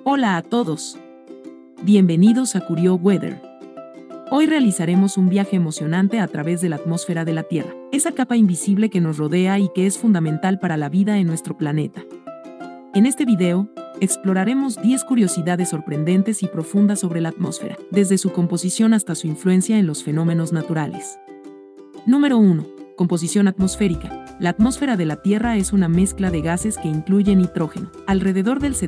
Hola a todos. Bienvenidos a Curio Weather. Hoy realizaremos un viaje emocionante a través de la atmósfera de la Tierra, esa capa invisible que nos rodea y que es fundamental para la vida en nuestro planeta. En este video, exploraremos 10 curiosidades sorprendentes y profundas sobre la atmósfera, desde su composición hasta su influencia en los fenómenos naturales. Número 1. Composición atmosférica. La atmósfera de la Tierra es una mezcla de gases que incluye nitrógeno, alrededor del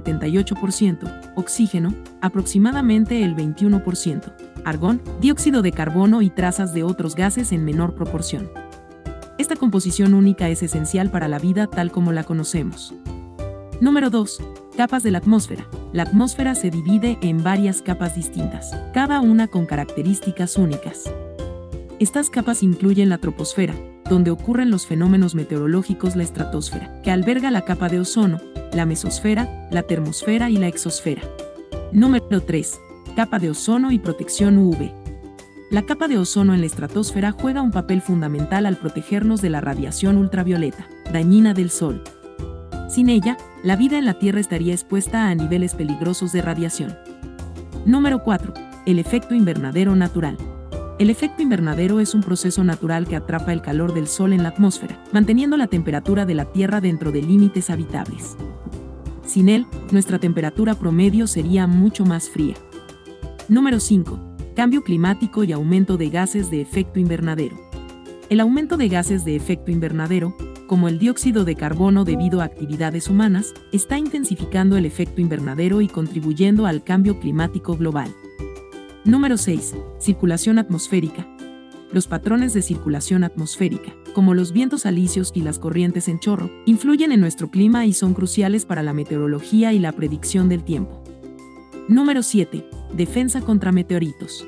78%, oxígeno, aproximadamente el 21%, argón, dióxido de carbono y trazas de otros gases en menor proporción. Esta composición única es esencial para la vida tal como la conocemos. Número 2. Capas de la atmósfera. La atmósfera se divide en varias capas distintas, cada una con características únicas. Estas capas incluyen la troposfera, donde ocurren los fenómenos meteorológicos, la estratosfera, que alberga la capa de ozono, la mesosfera, la termosfera y la exosfera. Número 3. Capa de ozono y protección UV. La capa de ozono en la estratosfera juega un papel fundamental al protegernos de la radiación ultravioleta, dañina del Sol. Sin ella, la vida en la Tierra estaría expuesta a niveles peligrosos de radiación. Número 4. El efecto invernadero natural. El efecto invernadero es un proceso natural que atrapa el calor del Sol en la atmósfera, manteniendo la temperatura de la Tierra dentro de límites habitables. Sin él, nuestra temperatura promedio sería mucho más fría. Número 5. Cambio climático y aumento de gases de efecto invernadero. El aumento de gases de efecto invernadero, como el dióxido de carbono debido a actividades humanas, está intensificando el efecto invernadero y contribuyendo al cambio climático global. Número 6. Circulación atmosférica. Los patrones de circulación atmosférica, como los vientos alisios y las corrientes en chorro, influyen en nuestro clima y son cruciales para la meteorología y la predicción del tiempo. Número 7. Defensa contra meteoritos.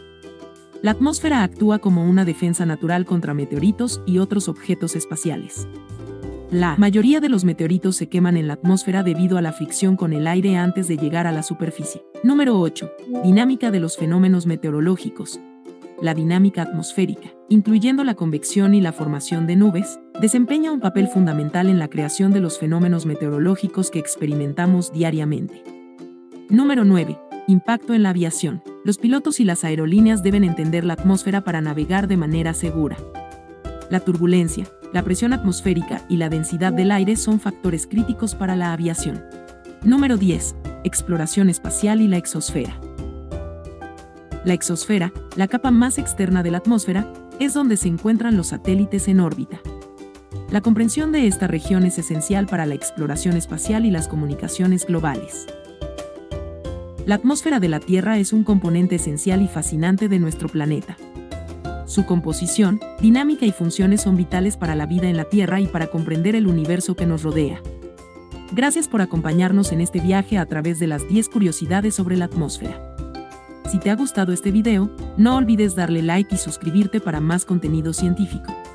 La atmósfera actúa como una defensa natural contra meteoritos y otros objetos espaciales. La mayoría de los meteoritos se queman en la atmósfera debido a la fricción con el aire antes de llegar a la superficie. Número 8. Dinámica de los fenómenos meteorológicos. La dinámica atmosférica, incluyendo la convección y la formación de nubes, desempeña un papel fundamental en la creación de los fenómenos meteorológicos que experimentamos diariamente. Número 9. Impacto en la aviación. Los pilotos y las aerolíneas deben entender la atmósfera para navegar de manera segura. La turbulencia, la presión atmosférica y la densidad del aire son factores críticos para la aviación. Número 10. Exploración espacial y la exosfera. La exosfera, la capa más externa de la atmósfera, es donde se encuentran los satélites en órbita. La comprensión de esta región es esencial para la exploración espacial y las comunicaciones globales. La atmósfera de la Tierra es un componente esencial y fascinante de nuestro planeta. Su composición, dinámica y funciones son vitales para la vida en la Tierra y para comprender el universo que nos rodea. Gracias por acompañarnos en este viaje a través de las 10 curiosidades sobre la atmósfera. Si te ha gustado este video, no olvides darle like y suscribirte para más contenido científico.